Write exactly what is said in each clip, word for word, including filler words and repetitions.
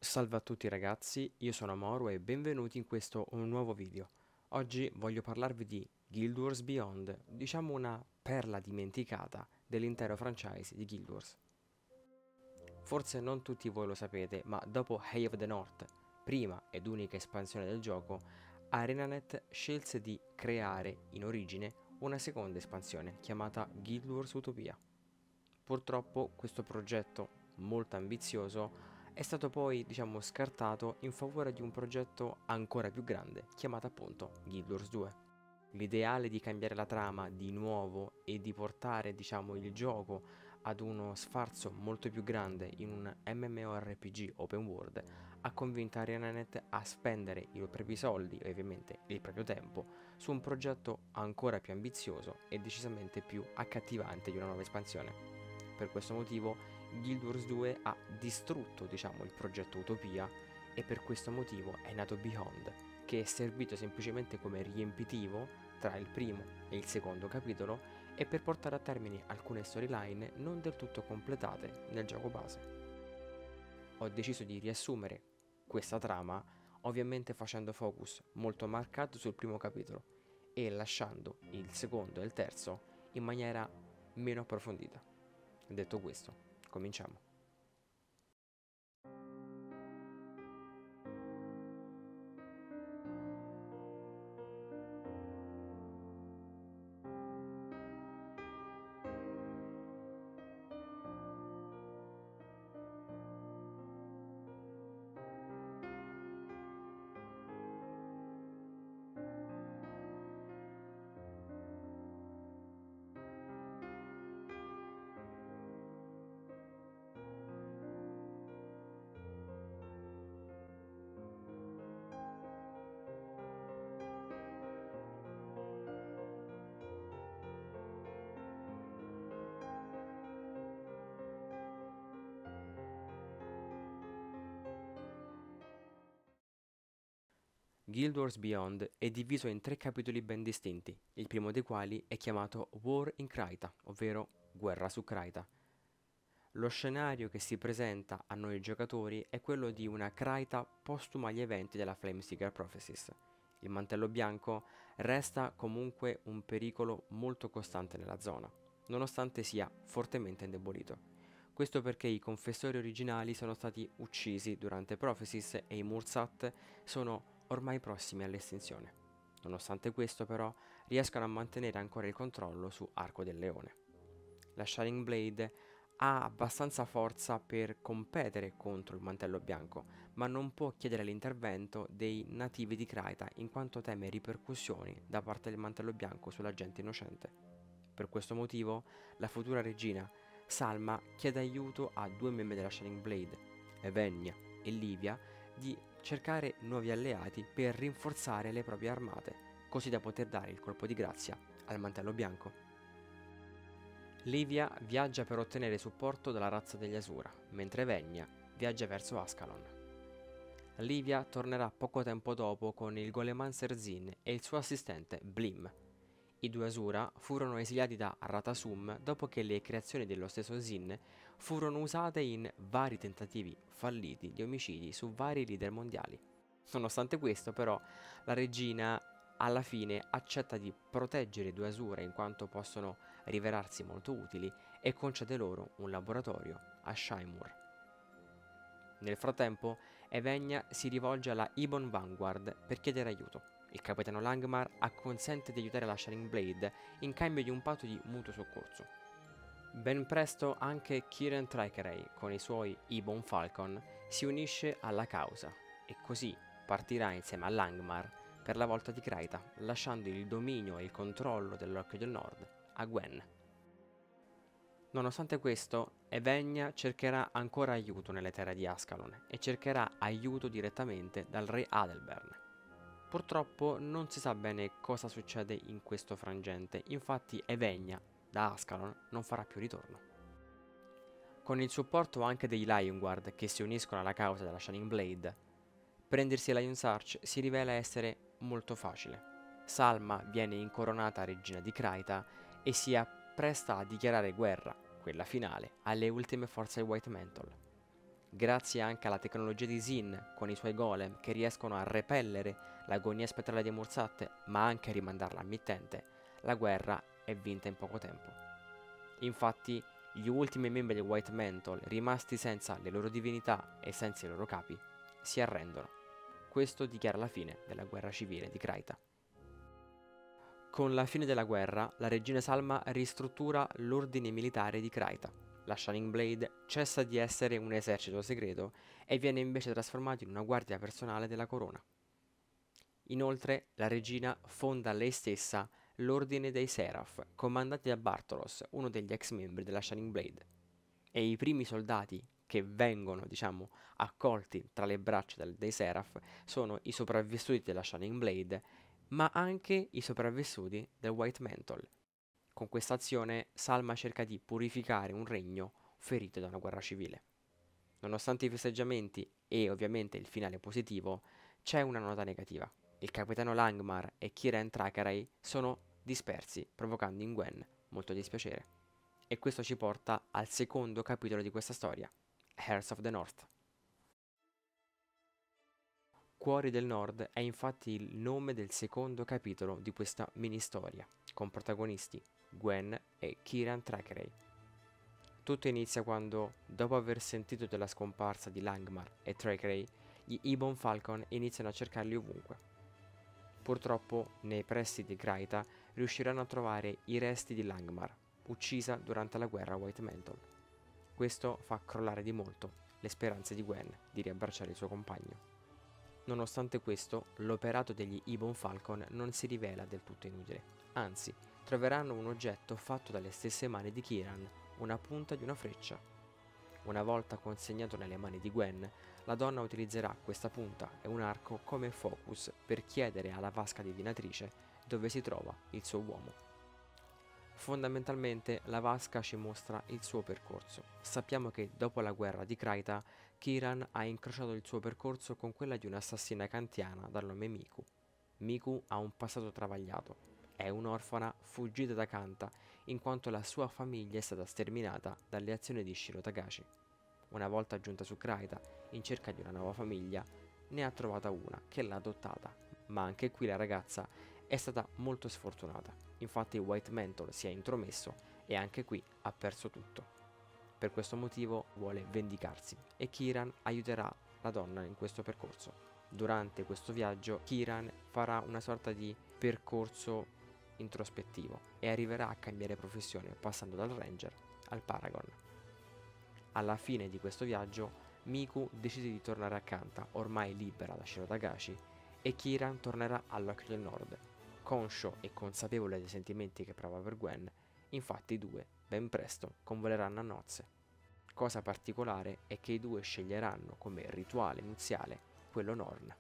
Salve a tutti ragazzi, io sono Moro e benvenuti in questo un nuovo video. Oggi voglio parlarvi di Guild Wars Beyond, diciamo una perla dimenticata dell'intero franchise di Guild Wars. Forse non tutti voi lo sapete, ma dopo Hay of the North, prima ed unica espansione del gioco, ArenaNet scelse di creare in origine una seconda espansione chiamata Guild Wars Utopia. Purtroppo questo progetto molto ambizioso è stato poi, diciamo, scartato in favore di un progetto ancora più grande, chiamato appunto Guild Wars due. L'ideale di cambiare la trama di nuovo e di portare, diciamo, il gioco ad uno sfarzo molto più grande in un MMORPG open world ha convinto ArenaNet a spendere i propri soldi e ovviamente il proprio tempo su un progetto ancora più ambizioso e decisamente più accattivante di una nuova espansione. Per questo motivo Guild Wars due ha distrutto, diciamo, il progetto Utopia e per questo motivo è nato Beyond, che è servito semplicemente come riempitivo tra il primo e il secondo capitolo e per portare a termine alcune storyline non del tutto completate nel gioco base. Ho deciso di riassumere questa trama, ovviamente facendo focus molto marcato sul primo capitolo e lasciando il secondo e il terzo in maniera meno approfondita. Detto questo, cominciamo. Guild Wars Beyond è diviso in tre capitoli ben distinti, il primo dei quali è chiamato War in Kryta, ovvero Guerra su Kryta. Lo scenario che si presenta a noi giocatori è quello di una Kryta postuma agli eventi della Flameseeker Prophecies. Il mantello bianco resta comunque un pericolo molto costante nella zona, nonostante sia fortemente indebolito. Questo perché i confessori originali sono stati uccisi durante Prophecies e i Mursat sono ormai prossimi all'estinzione. Nonostante questo, però, riescono a mantenere ancora il controllo su Arco del Leone. La Shining Blade ha abbastanza forza per competere contro il mantello bianco, ma non può chiedere l'intervento dei nativi di Kryta in quanto teme ripercussioni da parte del mantello bianco sulla gente innocente. Per questo motivo, la futura regina Salma chiede aiuto a due membri della Shining Blade, Evenia e Livia, di cercare nuovi alleati per rinforzare le proprie armate, così da poter dare il colpo di grazia al mantello bianco. Livia viaggia per ottenere supporto dalla razza degli Asura, mentre Vegna viaggia verso Ascalon. Livia tornerà poco tempo dopo con il Golemancer Zin e il suo assistente Blim. I due Asura furono esiliati da Ratasum dopo che le creazioni dello stesso Zin furono usate in vari tentativi falliti di omicidi su vari leader mondiali. Nonostante questo, però, la regina alla fine accetta di proteggere i due Asura in quanto possono rivelarsi molto utili e concede loro un laboratorio a Shaimur. Nel frattempo, Evenia si rivolge alla Ibon Vanguard per chiedere aiuto. Il capitano Langmar acconsente di aiutare la Shining Blade in cambio di un patto di mutuo soccorso. Ben presto anche Kiren Trikerey con i suoi Ibon Falcon si unisce alla causa e così partirà insieme a Langmar per la volta di Kryta, lasciando il dominio e il controllo dell'Occhio del Nord a Gwen. Nonostante questo, Evenia cercherà ancora aiuto nelle terre di Ascalon e cercherà aiuto direttamente dal re Adelbern. Purtroppo non si sa bene cosa succede in questo frangente, infatti Evenia da Ascalon non farà più ritorno. Con il supporto anche dei Lionguard che si uniscono alla causa della Shining Blade, prendersi Lion's Arch si rivela essere molto facile. Salma viene incoronata regina di Kryta e si appresta a dichiarare guerra, quella finale, alle ultime forze White Mantle. grazie anche alla tecnologia di Zin con i suoi golem che riescono a repellere l'agonia spettrale di Murzat ma anche a rimandarla al mittente, la guerra è vinta in poco tempo. Infatti, gli ultimi membri del White Mantle, rimasti senza le loro divinità e senza i loro capi, si arrendono. Questo dichiara la fine della guerra civile di Kraita. Con la fine della guerra, la regina Salma ristruttura l'ordine militare di Kraita. La Shining Blade cessa di essere un esercito segreto e viene invece trasformato in una guardia personale della corona. Inoltre, la regina fonda lei stessa l'Ordine dei Seraph, comandati da Bartolos, uno degli ex membri della Shining Blade. E i primi soldati che vengono, diciamo, accolti tra le braccia del, dei Seraph sono i sopravvissuti della Shining Blade, ma anche i sopravvissuti del White Mantle. Con questa azione Salma cerca di purificare un regno ferito da una guerra civile. Nonostante i festeggiamenti e ovviamente il finale positivo, c'è una nota negativa. Il capitano Langmar e Kiren Trakaray sono dispersi, provocando in Gwen molto dispiacere. E questo ci porta al secondo capitolo di questa storia, Heirs of the North. Cuori del Nord è infatti il nome del secondo capitolo di questa mini-storia, con protagonisti Gwen e Kiran Trakaray. Tutto inizia quando, dopo aver sentito della scomparsa di Langmar e Trakaray, gli Ebon Falcon iniziano a cercarli ovunque. Purtroppo, nei pressi di Kraita, riusciranno a trovare i resti di Langmar, uccisa durante la guerra White Mantle. Questo fa crollare di molto le speranze di Gwen di riabbracciare il suo compagno. Nonostante questo, l'operato degli Ebon Falcon non si rivela del tutto inutile, anzi, troveranno un oggetto fatto dalle stesse mani di Kiran, una punta di una freccia. Una volta consegnato nelle mani di Gwen, la donna utilizzerà questa punta e un arco come focus per chiedere alla vasca divinatrice dove si trova il suo uomo. Fondamentalmente la vasca ci mostra il suo percorso. Sappiamo che dopo la guerra di Kraita, Kiran ha incrociato il suo percorso con quella di un'assassina kantiana dal nome Miku. Miku ha un passato travagliato, è un'orfana fuggita da Kanta in quanto la sua famiglia è stata sterminata dalle azioni di Shiro Tagashi. Una volta giunta su Kraita, in cerca di una nuova famiglia, ne ha trovata una che l'ha adottata, ma anche qui la ragazza è stata molto sfortunata. Infatti White Mantle si è intromesso e anche qui ha perso tutto. Per questo motivo vuole vendicarsi e Kiran aiuterà la donna in questo percorso. Durante questo viaggio Kiran farà una sorta di percorso introspettivo e arriverà a cambiare professione passando dal Ranger al Paragon. Alla fine di questo viaggio Miku decide di tornare a Kanta, ormai libera da Shiro Tagashi, e Kiran tornerà all'Occhio del Nord. Conscio e consapevole dei sentimenti che prova per Gwen, infatti i due, ben presto, convoleranno a nozze. Cosa particolare è che i due sceglieranno come rituale nuziale quello Norn.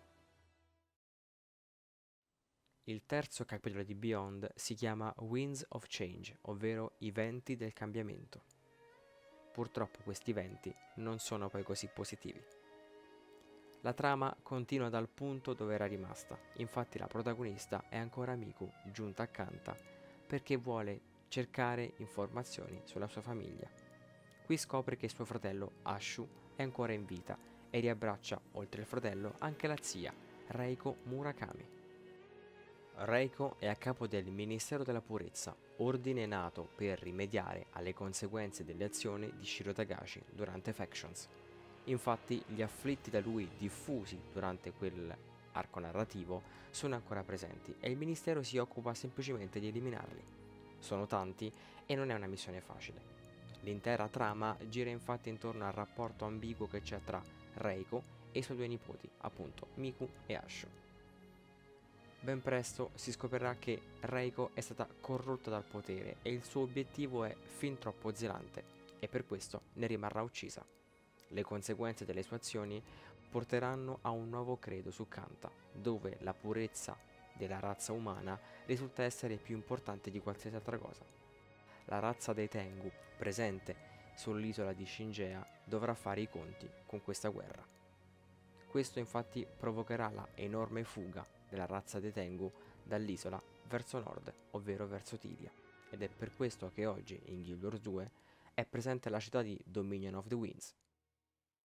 Il terzo capitolo di Beyond si chiama Winds of Change, ovvero i venti del cambiamento. Purtroppo questi venti non sono poi così positivi. La trama continua dal punto dove era rimasta, infatti la protagonista è ancora Miku, giunta a Kanta, perché vuole cercare informazioni sulla sua famiglia. Qui scopre che suo fratello Ashu è ancora in vita e riabbraccia, oltre il fratello, anche la zia, Reiko Murakami. Reiko è a capo del Ministero della Purezza, ordine nato per rimediare alle conseguenze delle azioni di Shiro Tagashi durante Factions. Infatti gli afflitti da lui diffusi durante quell'arco narrativo sono ancora presenti e il ministero si occupa semplicemente di eliminarli. Sono tanti e non è una missione facile. L'intera trama gira infatti intorno al rapporto ambiguo che c'è tra Reiko e i suoi due nipoti, appunto Miku e Ashu. Ben presto si scoprirà che Reiko è stata corrotta dal potere e il suo obiettivo è fin troppo zelante e per questo ne rimarrà uccisa. Le conseguenze delle sue azioni porteranno a un nuovo credo su Kanta, dove la purezza della razza umana risulta essere più importante di qualsiasi altra cosa. La razza dei Tengu, presente sull'isola di Shingea, dovrà fare i conti con questa guerra. Questo infatti provocherà la enorme fuga della razza dei Tengu dall'isola verso nord, ovvero verso Tiria, ed è per questo che oggi in Guild Wars due è presente la città di Dominion of the Winds.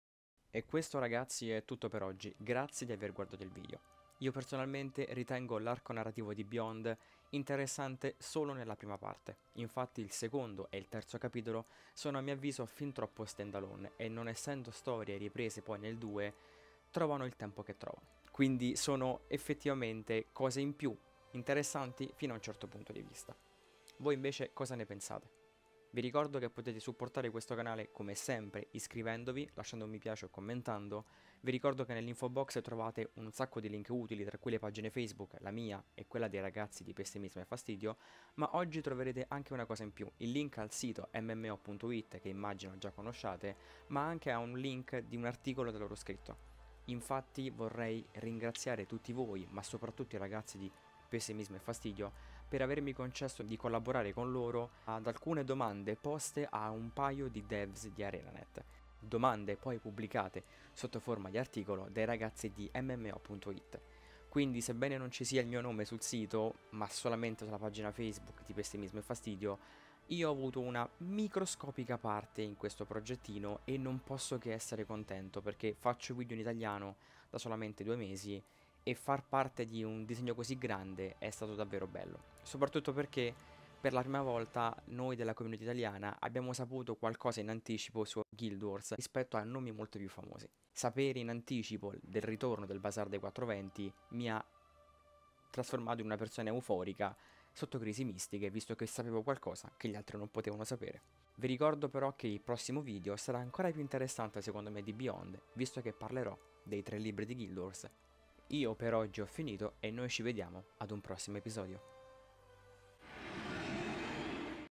E questo ragazzi è tutto per oggi, grazie di aver guardato il video. Io personalmente ritengo l'arco narrativo di Beyond interessante solo nella prima parte, infatti il secondo e il terzo capitolo sono a mio avviso fin troppo standalone e non essendo storie riprese poi nel due, trovano il tempo che trovano. Quindi sono effettivamente cose in più, interessanti fino a un certo punto di vista. Voi invece cosa ne pensate? Vi ricordo che potete supportare questo canale come sempre iscrivendovi, lasciando un mi piace o commentando. Vi ricordo che nell'info box trovate un sacco di link utili, tra cui le pagine Facebook, la mia e quella dei ragazzi di Pessimismo e Fastidio, ma oggi troverete anche una cosa in più, il link al sito m m o punto i t che immagino già conosciate, ma anche a un link di un articolo da loro scritto. Infatti vorrei ringraziare tutti voi, ma soprattutto i ragazzi di Pessimismo e Fastidio, per avermi concesso di collaborare con loro ad alcune domande poste a un paio di devs di ArenaNet. Domande poi pubblicate sotto forma di articolo dai ragazzi di m m o punto i t. Quindi sebbene non ci sia il mio nome sul sito, ma solamente sulla pagina Facebook di Pessimismo e Fastidio, io ho avuto una microscopica parte in questo progettino e non posso che essere contento perché faccio video in italiano da solamente due mesi e far parte di un disegno così grande è stato davvero bello, soprattutto perché per la prima volta noi della community italiana abbiamo saputo qualcosa in anticipo su Guild Wars rispetto a nomi molto più famosi. Sapere in anticipo del ritorno del Bazar dei quattrocentoventi mi ha trasformato in una persona euforica sotto crisi mistiche, visto che sapevo qualcosa che gli altri non potevano sapere. Vi ricordo però che il prossimo video sarà ancora più interessante secondo me di Beyond, visto che parlerò dei tre libri di Guild Wars. Io per oggi ho finito e noi ci vediamo ad un prossimo episodio.